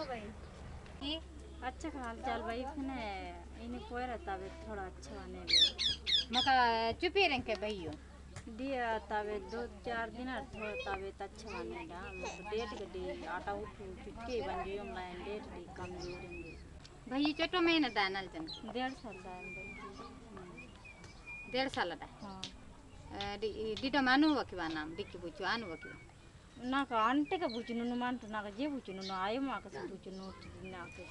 भाई की अच्छा हाल चाल भाई फिने इन्हें कोई रहता है थोड़ा अच्छा बने मका चुपी रंग के भैयो दिया तबे 2-4 दिन थोड़ा तबे अच्छा बने डा मतलब डेट गड्डी आटा उठू चुटके बन जो ऑनलाइन डेट दी कम जोरेंगे भैया चोटो महीना दानल जन 1.5 साल का है भाई 1.5 साल दा हाँ डिटो मानु वकिवा नाम डिक्की बुचु आनु वकिवा నాకు అంటేగా బుచ్చును నువ్వు అంటు నాకు జే బుచ్చును నువ్వు ఆయో మాకు బుచ్చును నాకు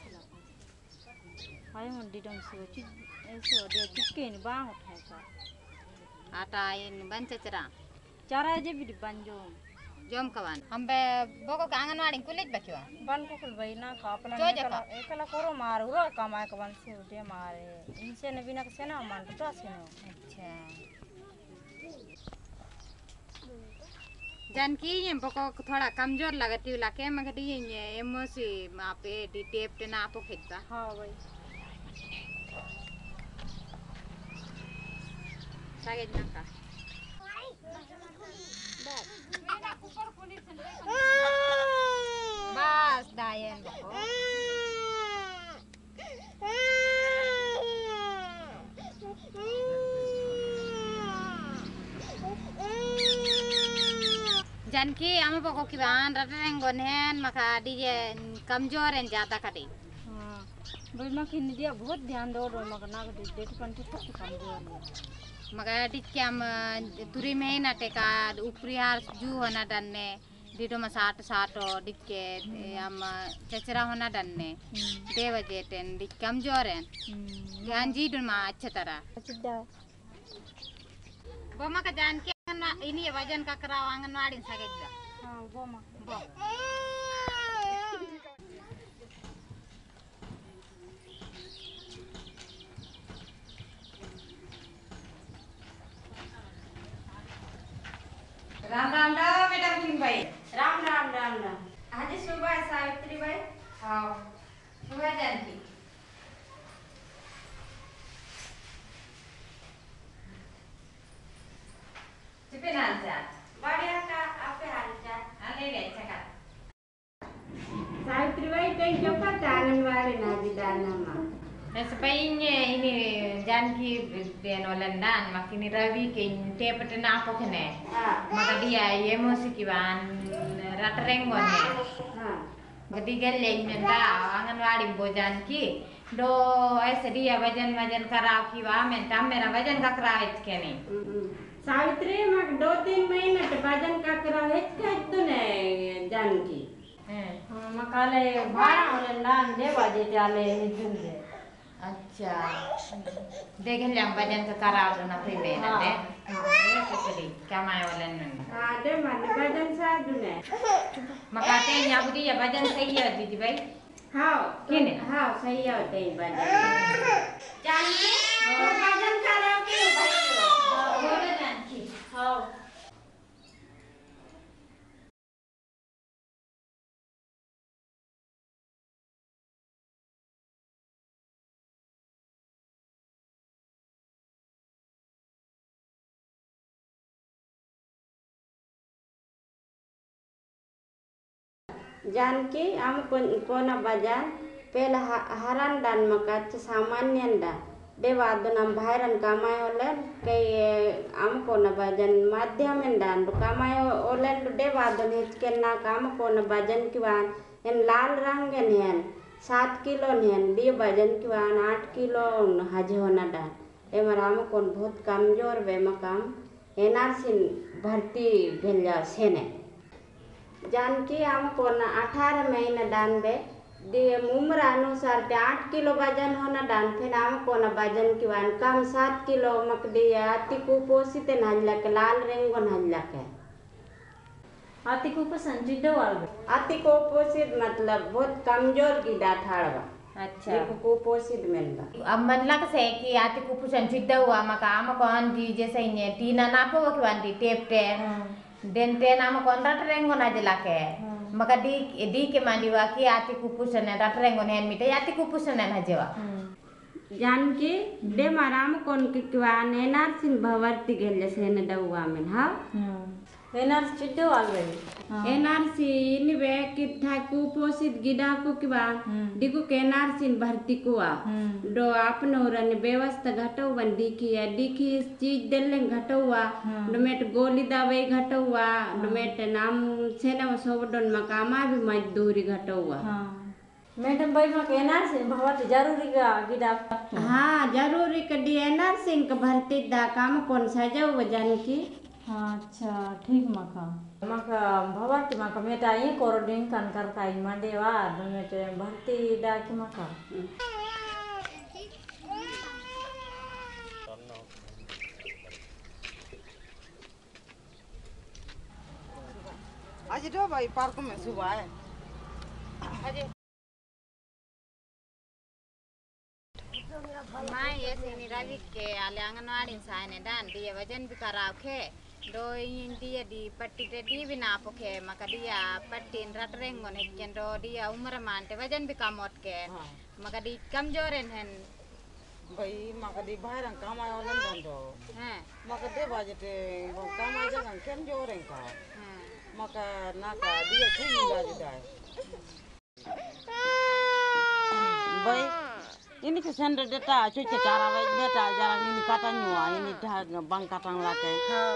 ఆయో डिडम से వచ్చి ऐसे ओडिया चुपके नि बांग उठाए का आटा इन बंचचरा चारा जे भी बंजो जोम कवान हम बे बोको आंगनवाड़ी कुलिज बकिवा बन को कुल भाई ना का अपना एकला करो मार उरो कमाए का बन से उठे मारे इनसे न बिना से ना मान तो से न अच्छा जानकी ये बको थोड़ा कमजोर लगती है लाके मगर ये एमोसी मापे डी टेप ते ना आपो खिदबा हां भाई सागे ना का बस दायन बको जानकी आम पको किबान रटरेंगोन हेन मका डीजे कमजोर हैं ज्यादा कटी हां भाई मक इन दिया बहुत ध्यान दो रो मक ना डेट पंटी तक कमजोर मका डिक्के हम तुरी में ना टेका ऊपरी हार जू होना डन्ने डीडो में साटो डिक्के हम चचरा होना डन्ने दे वजह टेन डिक कमजोर हैं ध्यान जी डुन मा अच्छा तरह वो मका Janaki ini wajan ka keraw anganwadi sagedda ha boma bo Ram Ram दा बेटा किन भाई राम राम राम राम आज सुबह सावित्री भाई हां सुबह जानकी चिपे नाल जा बढ़िया का आपके हाल चाल आले रे चका सावित्री भाई कहीं क्यों पता आंगनवाड़ी ना दिलाना मां ऐसे पईने ini Janaki denolanda makini rawi ke tepet na ko kene maka dia emosi kiban ratrengone हां gadi gelle menda anganwadi bo Janaki do ऐसे dia वजन कराव किवा men tam मेरा वजन का कराव के नहीं सावित्री मग 2-3 महीने ते वजन का करा हेच का तो ने जानकी हां मकाले भाड़ा होले नान दे बाजे चाले हिजुन दे अच्छा देखें ले वजन का कराव ना फिर में दे ऐसे क्या माय वाले न हां दे मन वजन सा दुने मकाते या बुदी या वजन सही है दीदी भाई हां किने हां सही है ते वजन जानकी तो वजन कराव के भाई बोले जानकी हां जानकी आम कोना बाजार पहला हरन दान मकाच सामान्यन दा देवादन हम भाइरन कामाय होलन के आम कोना बाजन माध्यमन दान कामाय होलन देवादन हिचके ना काम कोना बाजन किवान एन लाल रंगन हेन 7 किलो हेन दी बाजन किवान 8 किलो हज होना दान एमर आम कोन बहुत कमजोर वे मकाम एनआरसी भर्ती भेल सेने जानकी हमको ना 18 महीने दान बे दे उम्र अनुसार 8 किलो वजन होना दान फिर हमको ना वजन की वान कम 7 किलो मक दिया अति कुपोषित नहला के लाल रेंगो नहला के अति कुपोषित जिद्दो वाल अति कुपोषित मतलब बहुत कमजोर गिदा थाड़वा अच्छा देखो कुपोषित मेनबा अब मतलब से कि आती कुपोषण सिद्ध हुआ मका आम कौन दी जैसे इने टीना नापो कि वांटी टेप टे देनते नाम कौन रटरेंगो ना जला के मका दी के मांडीवा की आती कुपोषण रटरेंगो ने मिटे आती कुपोषण ना जेवा जानकी दे माराम कोन के किवान एनआरसी भवर्ती गेल से ने दउवा में हां एनआरसी चिड्डो आलवे एनआरसी इनवे किथा कुपोषित गिडा को किबा दिगु के एनआरसी भर्ती कुआ दो आपनो रन व्यवस्था घटो बंदी किया दिखी चीज देले घटोवा डोमेट गोली दवाई घटोवा डोमेट नाम सेना सोबडन मकामा भी मजदूरी घटोवा। मैडम भाई मां एनआरसी भवत जरूरी का गिडा हाँ जरूरी कडी एनआरसी का भर्ती दा काम कौन सजाओ वजन की। अच्छा ठीक मका मका भवत मका मेटा ये कोरोडिंग कन कर काई मंडेवा मेटे भर्ती डाक मका आज तो भाई पार्क में सुबह है माँ ये सीनी रवि के आले आंगनवाड़ी साइने डान दिए वजन भी कराव खे दो दिए दी पट्टी ते दी भी ना पोखे मका दिया पट्टी रट रेंगो ने केंदो दिया उम्र मानते वजन भी कम होत के मका दी कमजोरन हन भाई मका दी बाहर काम आयो लंदन दो हैं मका दे बाजते काम आयो जगह केम जोरें का मका ना का दिए ठीक मिला जाए भाई ini ke sender data cuci cara baik data jarang ini kata nyua ini dah bang kata ngelakai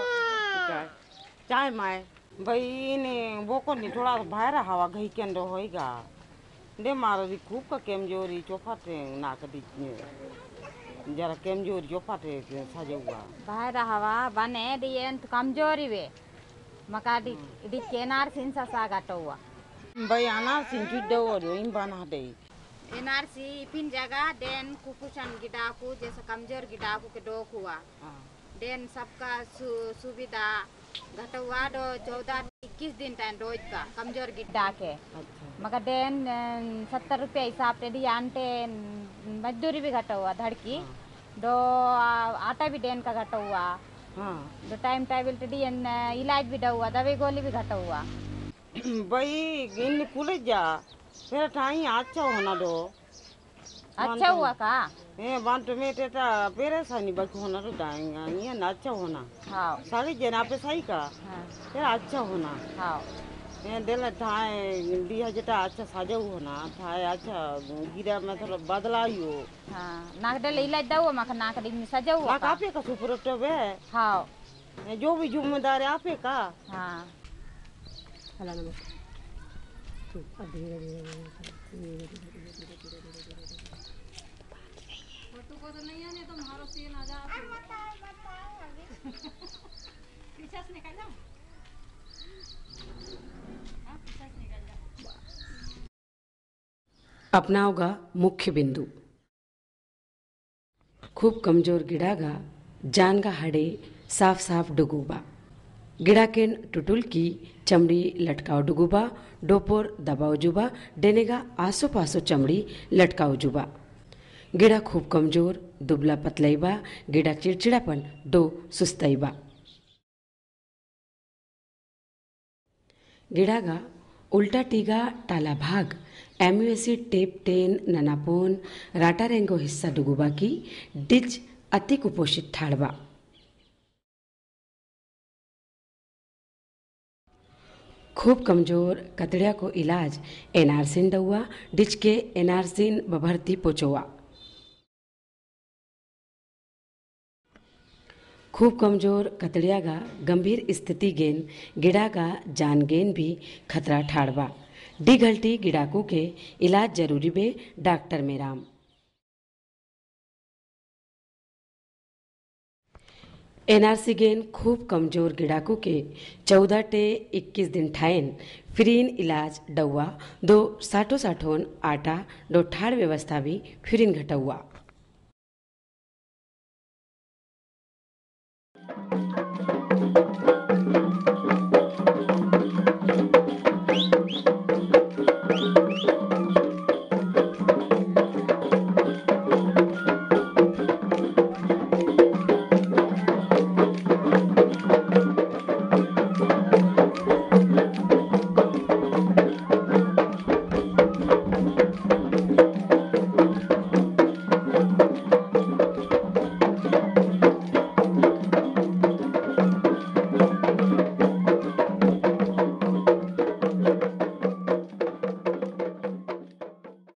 चाय माय भाई ini bokon ni थोड़ा बाहर हवा गई केंदो होइगा दे मारो दी खूब का केमजोरी चोफाटे ना कदी जरा केमजोरी चोफाटे साजे हुआ बाहर हवा बने दिए कमजोरी वे मका दी केनार सिंसा सा गाटो हुआ भाई अनार सिंचु दो इन बना दे एनआरसी पिन जगह देन कुकुशन गिडाकू जैसे कमजोर गिडाकू के डोक हुआ देन सबका सुविधा घटवा दो 14-21 दिन टाइम रोज का कमजोर गिड्डा के मगर देन 70 रुपये हिसाब से दी आंटे मजदूरी भी घटा हुआ धड़की दो आटा भी देन का घटा हुआ दो टाइम टेबल दी इलाज भी हुआ दवाई गोली भी घटा हुआ भाई इन कुल जा फिर टाइम अच्छा होना दो अच्छा हुआ का ए बांट में तेरा परेशानी बाकी होना तो डाएंगा ये ना अच्छा होना हाँ सारी जना पे सही का फिर अच्छा होना हाँ ये दिल थाए दिया जटा अच्छा साजा होना थाए अच्छा गिरा में थोड़ा बदला ही हो हाँ नाक डल इलाज दाओ मख नाक डी में सजा हुआ नाक आपे का सुपरटो बे हाँ जो भी जिम्मेदार है आपे का हाँ हला नमस्ते अब धीरे धीरे फोटो को तो नहीं आने तो मारो सीन आ जा पीछे से निकल जाओ पीछे से निकल जाओ अपनाओगा मुख्य बिंदु खूब कमजोर गिड़ागा जानगा हड़े साफ साफ डुगूबा गिड़ा के टुटुल की चमड़ी लटकाओ डुगुबा डोपोर दबाओ जुबा डेनेगा आसो पासो चमड़ी लटकाओ जुबा गिड़ा खूब कमजोर दुबला पतलईबा गिड़ा चिड़चिड़ापन डो सुस्तईबा गिड़ागा उल्टा टीगा टाला भाग एम्यू एसिड टेप टेन ननापोन राटा रेंगो हिस्सा डुगुबा की डिच अति कुपोषित ठाड़बा खूब कमजोर कतड़िया को इलाज एनारसिन दवा डिच के एनारसिन बभरती पोचोवा खूब कमजोर कतड़िया का गंभीर स्थिति गेन गिड़ा का जान गेन भी खतरा ठाड़बा डी घल्टी गिड़ाकू के इलाज जरूरी बे डॉक्टर मेराम एनआरसी गेन खूब कमजोर गिड़ाकू के 14 टे 21 दिन ठाइन फिरीन इलाज डौआ दो साठो साठोन आटा दो ठाड़ व्यवस्था भी फिरीन घटौआ